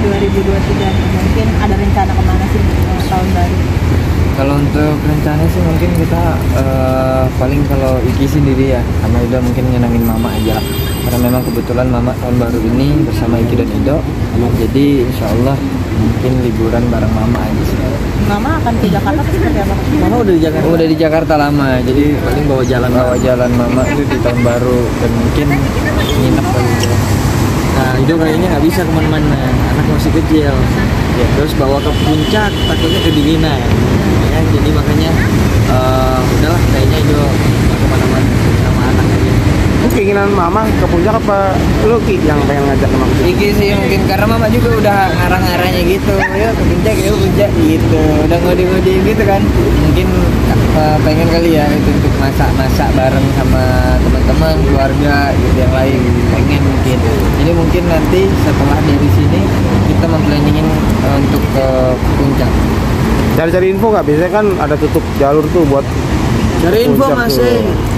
2023 mungkin ada rencana kemana sih tahun baru? Kalau untuk rencana sih mungkin kita paling kalau Iki sendiri ya sama Ido mungkin nyenangin Mama aja lah. Karena memang kebetulan Mama tahun baru ini bersama Iki dan Ido. Jadi insya Allah mungkin liburan bareng Mama aja sih. Mama akan ke Jakarta seperti apa? Mama udah di Jakarta. Udah di Jakarta lama. Jadi paling bawa jalan Mama itu di tahun baru dan mungkin nginep lagi. Nah Ido kayaknya nggak bisa kemana-mana, anak masih kecil. Ya, terus bawa ke puncak takutnya kedinginan. Ya, jadi makanya udahlah kayaknya Ido nggak kemana-mana sama anak aja. Keinginan Mama ke puncak apa lu Ki yang pengen ngajak sama aku? Iki sih mungkin karena Mama juga udah ngarang-ngarangnya gitu ya ke puncak gitu udah ngodi-ngodi gitu kan mungkin pengen kali ya itu untuk masak-masak bareng sama teman-teman keluarga gitu yang lain pengen mungkin jadi mungkin nanti setelah dari sini kita memplanningin untuk ke puncak. Cari-cari info nggak? Biasanya kan ada tutup jalur tuh buat cari info masih.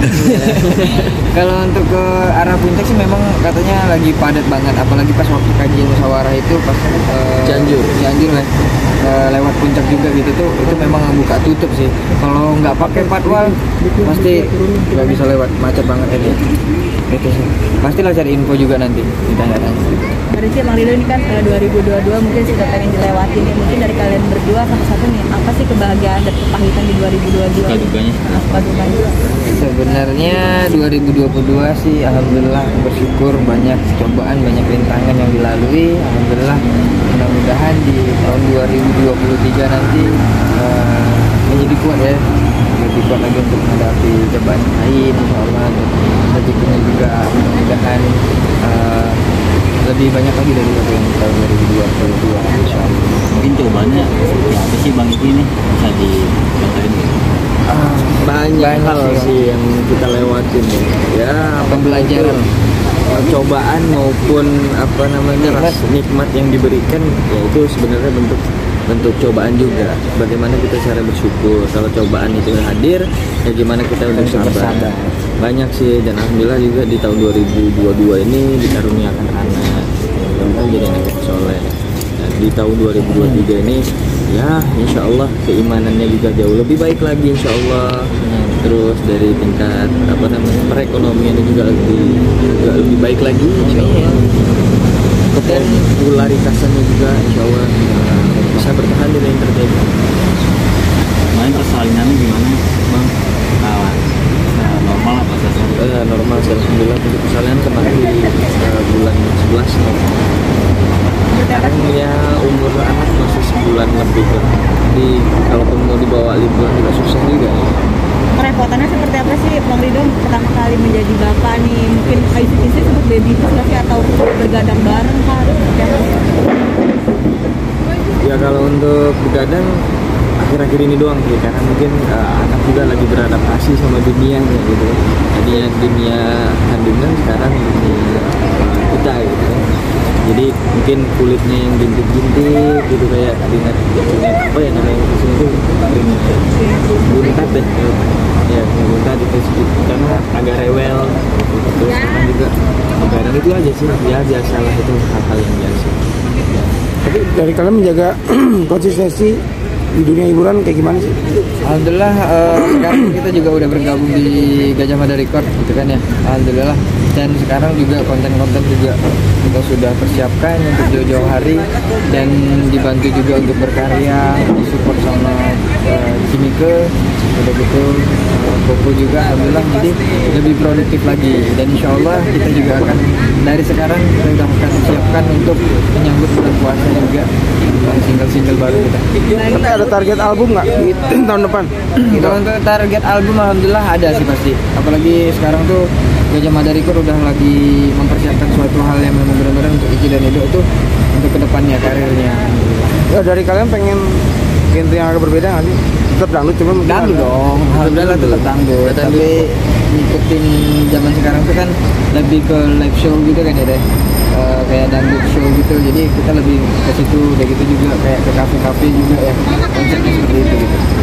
Kalau untuk ke arah puncak sih memang katanya lagi padat banget, apalagi pas waktu kajian musyawarah itu pas Cianjur lah lewat puncak juga gitu tuh itu memang buka tutup sih. Kalau nggak pakai patwal pasti nggak bisa lewat, macet banget ini. Itu sih. Pastilah cari info juga nanti ditanya-tanya. Dari sih Bang Rido ini kan 2022 mungkin sudah pengen dilewati nih. Mungkin dari kalian berdua satu-satu nih apa sih kebahagiaan dan kepahitan di 2022? Dukanya. Sebenarnya 2022 sih alhamdulillah bersyukur banyak cobaan, banyak rintangan yang dilalui. Alhamdulillah mudah-mudahan di tahun 2023 nanti menjadi kuat ya. Lebih kuat lagi untuk menghadapi cobaan lain insyaallah. Rezekinya juga mudah-mudahan lebih banyak lagi dari yang tahun 2022 insyaallah. Mungkin cobaannya ya apa sih Bang Iki nih bisa dicontohin gitu? Banyak hal sih yang kita lewatin ya pembelajaran cobaan maupun apa namanya rasa nikmat yang diberikan ya itu sebenarnya bentuk cobaan juga bagaimana kita cara bersyukur kalau cobaan itu hadir ya gimana kita udah sabar banyak sih dan alhamdulillah juga di tahun 2022 ini dikaruniakan anak yang kan jadi anak yang soleh dan di tahun 2023 ini ya insya Allah keimanannya juga jauh lebih baik lagi insya Allah terus dari tingkat apa namanya perekonomian juga lebih baik lagi insya Allah dan popularitasnya juga insya Allah bisa bertahan dengan yang terjadi. Kemarin persalinannya gimana Bang? Normal apa sih? Normal sih alhamdulillah untuk persalinan kemarin di bulan 11 sekarang ya umur anak masih sebulan lebih lah. Jadi kalaupun mau dibawa liburan juga susah juga. Kerepotannya seperti apa sih Bang Rido pertama kali menjadi bapak nih? Mungkin istri sebut baby sih atau bergadang bareng kah? Ya kalau untuk begadang akhir-akhir ini doang sih karena mungkin anak juga lagi beradaptasi sama dunia gitu. Tadinya dunia kandungan sekarang dunia kita gitu. Jadi mungkin kulitnya yang bintik-bintik gitu kayak keringat apa ya namanya di sini tuh buntat deh ya buntat itu karena agak rewel terus sekarang juga begadang itu aja sih ya biasalah itu hal-hal yang biasa. Tapi dari kalian menjaga konsistensi di dunia hiburan kayak gimana sih? Alhamdulillah sekarang kita juga udah bergabung di Gajah Mada Record gitu kan ya. Alhamdulillah dan sekarang juga konten-konten juga kita sudah persiapkan untuk jauh-jauh hari dan dibantu juga untuk berkarya disupport sama Cimike udah gitu Koko juga alhamdulillah jadi lebih produktif lagi dan insya Allah kita juga akan dari sekarang kita udah akan siapkan untuk menyambut bulan puasa juga single-single baru kita. Tapi ada target album nggak di tahun depan? Kalau untuk target album alhamdulillah ada sih pasti apalagi sekarang tuh Gajah Mada Record udah lagi mempersiapkan suatu hal yang memang benar-benar untuk Iki dan Edo itu untuk kedepannya karirnya. Ya dari kalian pengen genre yang agak berbeda nggak sih? Tetap dangdut cuma dangdut dong, alhamdulillah tetap dangdut. Tapi ngikutin zaman sekarang tuh kan lebih ke live show gitu kan ya deh. Kayak dangdut show gitu, jadi kita lebih ke situ, udah gitu juga kayak ke kafe-kafe juga ya konsepnya seperti itu gitu.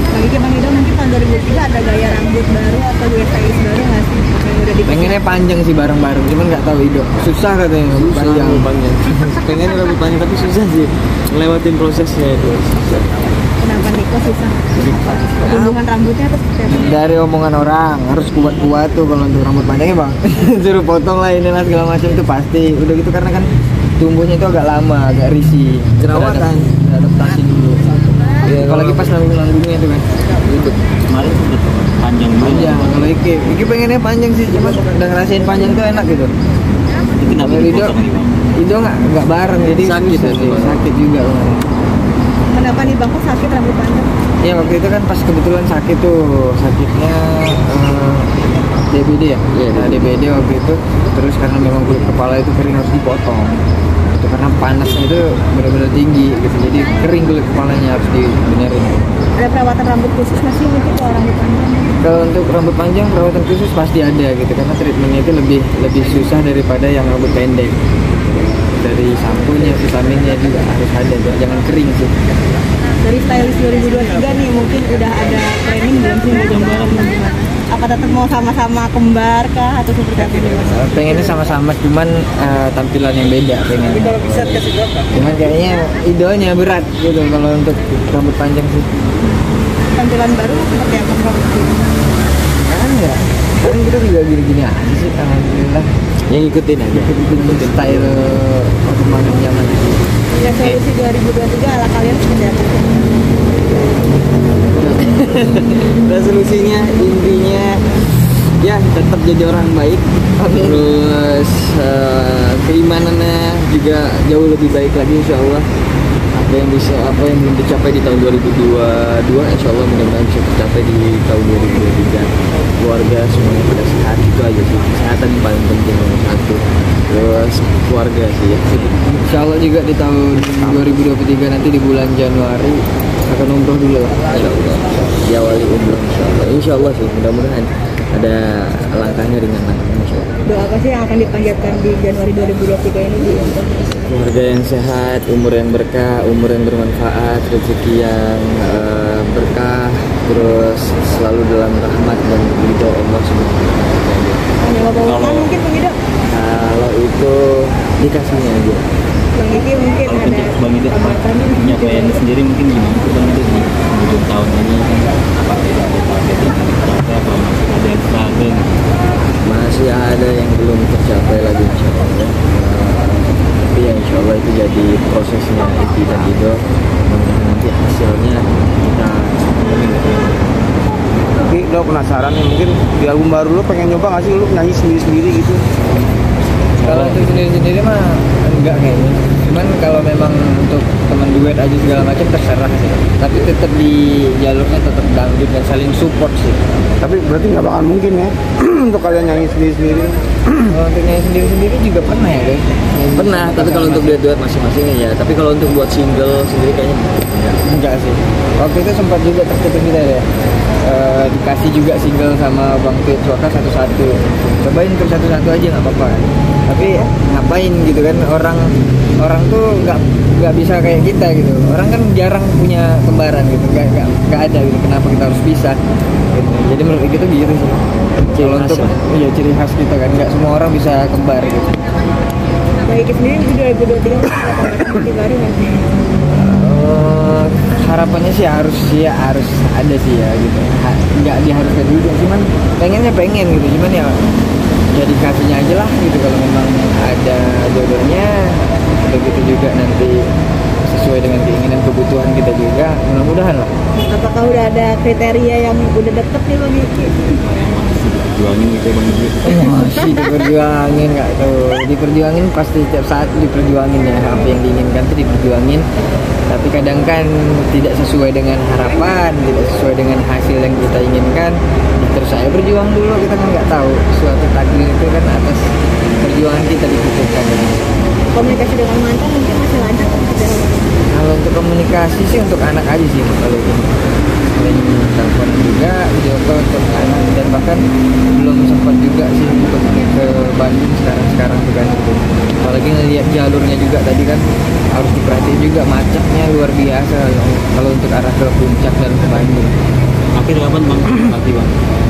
Bang Ido mungkin tahun 2003 ada gaya rambut baru atau gaya stylist baru nggak sih yang udah dipikirkan? Pengennya panjang sih bareng-bareng, cuman nggak tahu Ido. Susah katanya panjang. Pengennya rambut panjang tapi susah sih. Ngelewatin prosesnya itu. Susah. Kenapa nih kok susah? Tumbuhan rambutnya tuh seperti apa? Dari omongan orang harus kuat-kuat tuh kalau untuk rambut panjangnya bang. Suruh potong lah ini lah segala macam itu pasti. Udah gitu karena kan tumbuhnya itu agak lama, agak risih. Jerawatan. Adaptasi dulu. Ya, kalau lagi pas nanggung-nanggungnya itu kan. Itu. Kemarin sempet panjang juga. Panjang. Kalau Iki pengennya panjang sih, cuma udah ngerasain panjang tuh enak gitu. Itu kenapa Kalau dipotong nih bang? Ido nggak bareng jadi sakit juga kemarin. Kenapa nih Bang kok sakit rambut panjang? Ya waktu itu kan pas kebetulan sakit tuh sakitnya DBD ya. Nah, DBD waktu itu terus karena memang kulit kepala itu kering harus dipotong. Itu karena panasnya itu benar-benar tinggi gitu. Jadi kering kulit kepalanya harus dibenerin. Ada perawatan rambut khusus nggak sih mungkin kalau rambut panjang? Kalau untuk rambut panjang perawatan khusus pasti ada gitu karena treatmentnya itu lebih susah daripada yang rambut pendek. Dari sampunya, vitaminnya juga harus ada, jangan kering sih. Dari stylist 2023 nih mungkin udah ada training belum sih mau gambaran gimana? Apa tetap mau sama-sama kembar kah atau seperti apa nih? Pengennya sama-sama cuman tampilan yang beda pengen. Cuman kayaknya idolnya berat gitu kalau untuk rambut panjang sih. Tampilan baru seperti apa rambut? Kan ya, kan kita juga gini-gini aja sih alhamdulillah. Yang ikutin aja, ikutin style perkembangan zaman. Resolusi 2023 ala kalian seperti apa? Resolusinya intinya ya tetap jadi orang baik. Terus keimanannya juga jauh lebih baik lagi insya Allah. Apa yang belum dicapai di tahun 2022 insya Allah mudah-mudahan bisa tercapai di tahun 2023. Keluarga semuanya pada sehat, itu aja sih, kesehatan yang paling penting nomor satu. Terus keluarga sih ya. Insya Allah juga di tahun 2023 nanti di bulan Januari akan umroh dulu lah. Insya Allah diawali umroh insya Allah sih, mudah-mudahan ada langkahnya dengan langkahnya insya Allah. Doa apa sih yang akan dipanjatkan di Januari 2023 ini di Keluarga yang sehat, umur yang berkah, umur yang bermanfaat, rezeki yang berkah, terus selalu dalam rahmat dan ridho Allah Subhanahu wa taala. Hanya bapak mungkin begitu. Kalau itu dikasihnya aja. Bang Iki mungkin Kalau ada Bang Ido tambahannya penyampaian sendiri mungkin gimana sih Bang Ido di ujung tahun ini kan apa ada target yang harus tercapai apa masih ada yang struggle? Masih ada yang belum tercapai lagi insya Allah. Tapi ya insya Allah itu jadi prosesnya Iki dan Ido. Mudah-mudahan nanti hasilnya kita Tapi lo penasaran nih mungkin di album baru lo pengen nyoba nggak sih lo nyanyi sendiri-sendiri gitu? kalau untuk sendiri-sendiri mah enggak kayaknya. Cuman kalau memang untuk teman duet aja segala macam terserah sih. Tapi tetap di jalurnya tetap dangdut dan saling support sih. Tapi berarti nggak bakal mungkin ya untuk kalian nyanyi sendiri-sendiri. Kalau untuk nyanyi sendiri-sendiri juga pernah ya guys? Pernah, tapi kalau untuk duet-duet masing-masingnya ya. Tapi kalau untuk buat single sendiri kayaknya enggak sih. Waktu itu sempat juga tertutup kita ya. Dikasih juga single sama Bang Fit Suaka satu-satu. Cobain untuk satu-satu aja nggak apa-apa. Tapi ngapain gitu kan, orang tuh nggak bisa kayak kita gitu. Orang kan jarang punya kembaran gitu, nggak ada gitu. Kenapa kita harus pisah? Gitu. Jadi menurut kita gitu sih. Kalau untuk ya ciri khas kita kan, nggak semua orang bisa kembar gitu. Bang Iki sendiri di 2023 ada baru nggak sih? Harapannya sih harus ada sih ya gitu. Nggak diharuskan juga, cuman pengen gitu. Cuman ya jadi kasihnya aja lah gitu kalau memang ada jodohnya. Begitu juga nanti sesuai dengan keinginan kebutuhan kita juga, mudah-mudahan lah. Apakah udah ada kriteria yang udah deket nih Bang Iki? Juangin gitu Bang Ido. Masih diperjuangin nggak tuh, diperjuangin pasti tiap saat diperjuangin ya, apa yang diinginkan tuh diperjuangin. Tapi kadang kan tidak sesuai dengan harapan, tidak sesuai dengan hasil yang kita inginkan. Terus saya berjuang dulu, kita kan nggak tahu suatu takdir itu kan atas perjuangan kita dibutuhkan. Komunikasi dengan mantan mungkin masih lanjut atau Kalau untuk komunikasi sih untuk anak aja sih kalau itu. Sering telepon juga, video call untuk anak, dan bahkan belum sempat juga sih untuk ke Bandung sekarang tuh kan gitu. Apalagi ngelihat jalurnya juga tadi kan harus diperhatiin juga, macetnya luar biasa kalau untuk arah ke puncak dan ke Bandung. Akhir kapan bang? Lagi bang.